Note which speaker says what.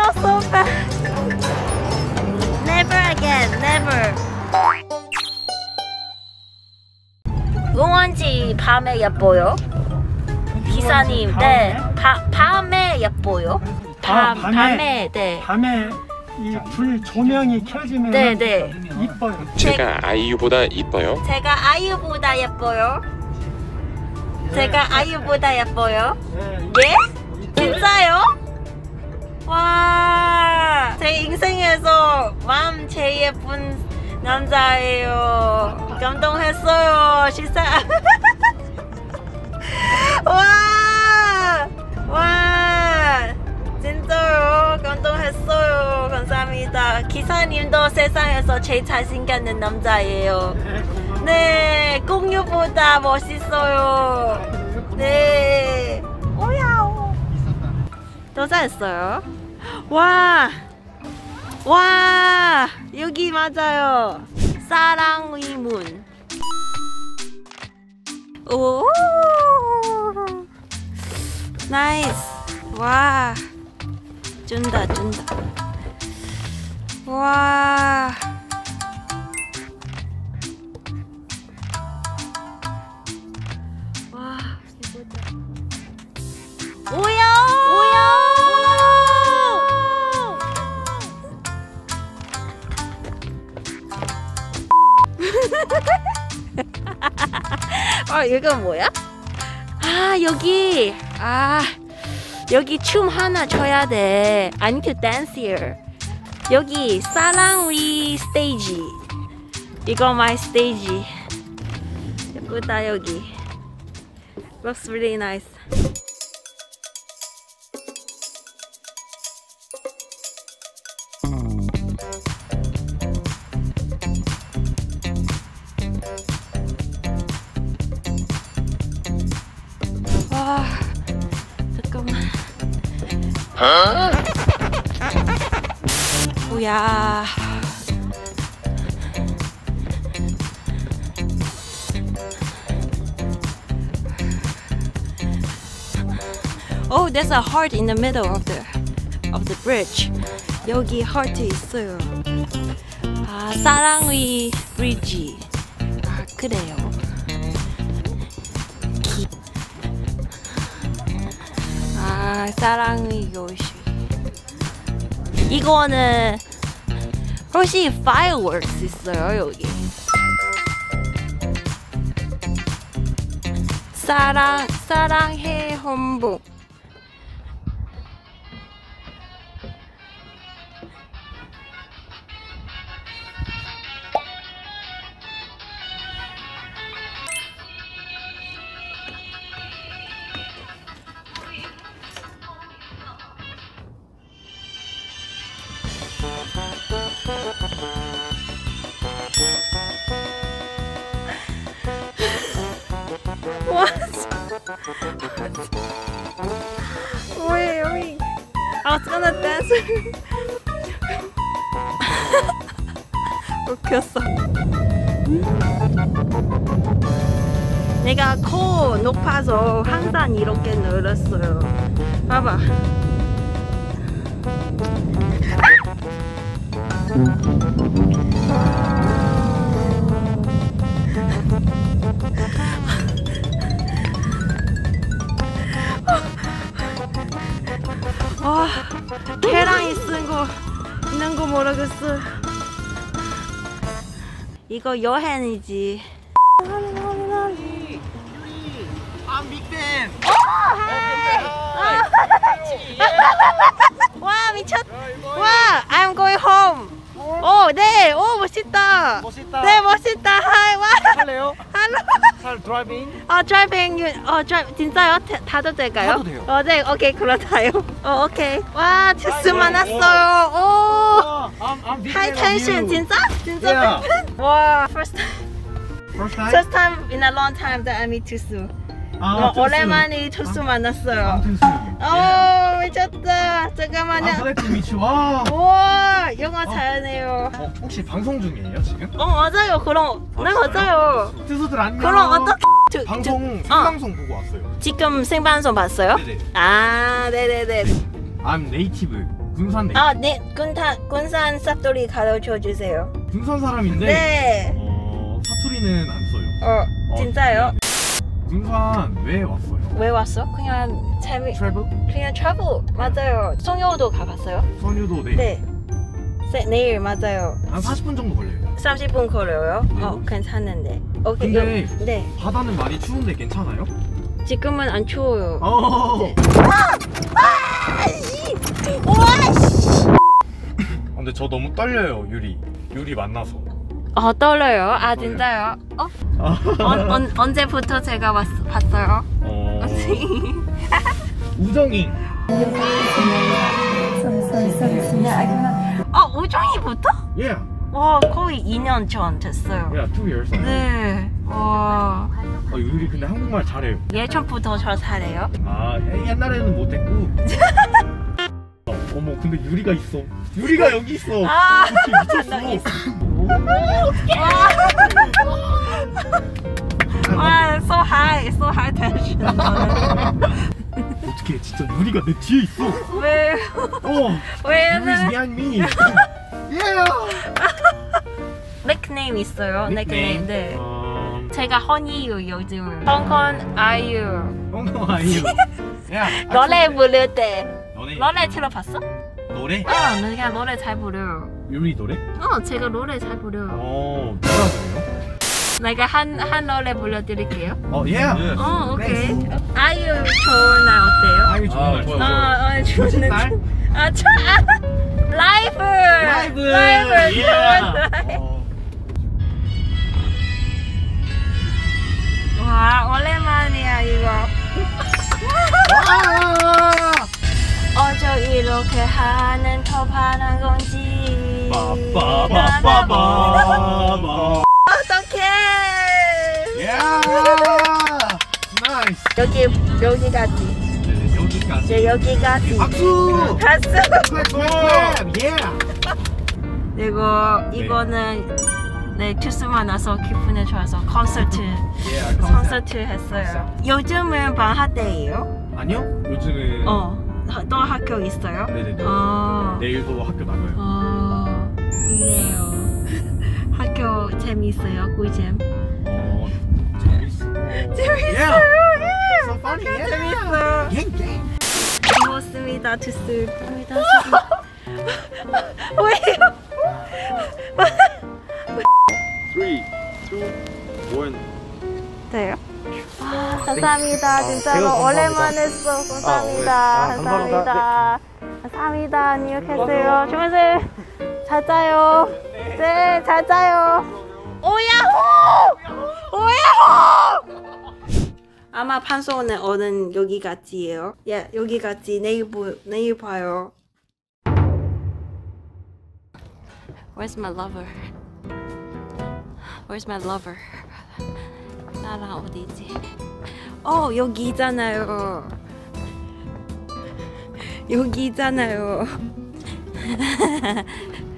Speaker 1: feel so bad. Never again, never. 응원지 밤에 예뻐요. 기사님, 네. 밤에 예뻐요. 밤에, 네.
Speaker 2: 밤에 이 불 조명이 켜지면
Speaker 1: 네.
Speaker 2: 이뻐요.
Speaker 3: 제가 아이유보다 이뻐요.
Speaker 1: 제가 아이유보다 예뻐요. 제가 아이유보다 예뻐요. 예? 진짜요? 와, 제 인생에서 마음 제일 예쁜 남자예요. 감동했어요, 진짜. 와, 진짜요. 감동했어요. 감사합니다. 기사님도 세상에서 제일 잘생겼는 남자예요. 네, 공유보다 멋있어요. 네. 오야오. 더 잘했어요. 와, 여기 맞아요. 사랑의 문. 오, 나이스. 와, 준다. 와. 오야! 이거 뭐야? 여기 춤 하나 춰야 돼. I need to dance here. 여기 사랑의 스테이지. 이거 my stage. 예쁘다 여기. Looks really nice. 와, 잠깐만. 뭐야? Oh, there's a heart in the middle of the bridge. 여기 heart 있어요. 사랑의 브리지. 그래요. 사랑의 요시. 이거는 혹시 fireworks 있어요 여기. 사랑해 homebook. Wait. I was gonna dance. 웃겼어. 내가 코 높아서 항상 이렇게 늘었어요. 봐봐. 계란이 있는 거 모르겠어. 이거 여행이지.
Speaker 2: I'm big fan.
Speaker 1: 와 미쳤. 와, I'm going home. 네, 멋있다. 네, 멋있다. 하이, 와.
Speaker 2: 할래요?
Speaker 1: 할로.
Speaker 2: 할 드라이빙?
Speaker 1: 드라이빙, 진짜요? 타도 될까요?
Speaker 2: 타도 돼요.
Speaker 1: 네, 오케이, 그렇다요. 오케이. 와, 주스 많았어요. 하이 텐션, 진짜? 진짜 팬? 와, first time in a long time that I meet 투수. 오랜만에 투수 만났어요. 미쳤다. 잠깐만요. 우와, 영어 잘하네요.
Speaker 2: 혹시 방송 중이에요 지금?
Speaker 1: 맞아요. 그럼 네 맞아요.
Speaker 2: 투수들 안녕.
Speaker 1: 그럼 어떻게
Speaker 2: 생방송 보고 왔어요.
Speaker 1: 지금 생방송 봤어요?
Speaker 2: 네네.
Speaker 1: 네네네.
Speaker 2: I'm native 군산 네.
Speaker 1: 아, 네. 군산 사투리 가르쳐 주세요.
Speaker 2: 군산 사람인데
Speaker 1: 네.
Speaker 2: 사투리는 안 써요.
Speaker 1: 진짜요?
Speaker 2: 군산 왜 왔어요?
Speaker 1: 왜 왔어? 그냥
Speaker 2: 트래블?
Speaker 1: 그냥 travel. 맞아요. 송효도 가봤어요?
Speaker 2: 선유도 네.
Speaker 1: 네. 내일 맞아요.
Speaker 2: 한 40분 정도 걸려요.
Speaker 1: 30분 걸려요?
Speaker 2: 네.
Speaker 1: 괜찮은데. 오케이.
Speaker 2: 근데
Speaker 1: 네.
Speaker 2: 바다는 많이 추운데 괜찮아요?
Speaker 1: 지금은 안 추워요. 네.
Speaker 2: 근데 저 너무 떨려요, 유리 만나서.
Speaker 1: 떨려요? 아, 진짜요? 언제부터 제가 봤어요?
Speaker 2: 우정이.
Speaker 1: 우정이부터?
Speaker 2: Yeah.
Speaker 1: 와, 거의 2년 전 됐어요.
Speaker 2: Yeah, 2 years.
Speaker 1: 네. 와.
Speaker 2: 유리 근데 한국말 잘해요.
Speaker 1: 예전부터 저 잘해요?
Speaker 2: 아, 옛날에는 못했고. 어머, 근데 유리가 있어. 유리가 여기 있어.
Speaker 1: 아,
Speaker 2: 미쳤어.
Speaker 1: 와, so high tension.
Speaker 2: 어떻게 진짜 유리가 내 뒤에 있어.
Speaker 1: 왜?
Speaker 2: Yuli's behind me. Yeah.
Speaker 1: 닉네임 있어요? 닉네임. 네. 제가 허니유 요즘. 홍콩 아이유.
Speaker 2: 홍콩 아이유.
Speaker 1: 노래 부를 때.
Speaker 2: 노래
Speaker 1: 들어봤어?
Speaker 2: 노래?
Speaker 1: 내가 노래 잘 부려요.
Speaker 2: 유리 노래?
Speaker 1: 제가 노래 잘 부려요.
Speaker 2: 누가 부려요?
Speaker 1: 내가 한 노래 불러드릴게요.
Speaker 2: Yeah.
Speaker 1: 오케이. 아이유 좋은 날 어때요?
Speaker 2: 아이유 좋은 날.
Speaker 1: 좋은 날. 라이브. 좋은 날. 와, 오랜만이야 이거. 어저 이렇게 하는 척하는 건지. 어떡해.
Speaker 2: 나이스.
Speaker 1: 여기까지.
Speaker 2: 여기까지.
Speaker 1: 네, 여기까지.
Speaker 2: 박수.
Speaker 1: 그리고 이거는 네, 큐스만 나서 기분이 좋아서 콘서트 했어요. 요즘은 방학때예요?
Speaker 2: 아니요. 요즘은
Speaker 1: 또 학교 있어요?
Speaker 2: 네네네. 내일도 학교 나가요.
Speaker 1: 그래요. 학교 재밌어요, 꿀잼.
Speaker 2: 재밌어요. So funny.
Speaker 1: 재밌어요. 고맙습니다, 투스. 왜요?
Speaker 2: 3, 2, 1.
Speaker 1: 돼요? 감사합니다. 진짜로 오랜만에 했어. 감사합니다. 감사합니다. 안녕히 계세요. 주무세요. 잘 자요. 네, 잘 자요. 오야호! 아마 방송은 오는 여기까지예요. 여기까지. 내일 봐요. Where's my lover? Where's my lover? 나랑 어디지? 여기 있잖아요. 여기 있잖아요.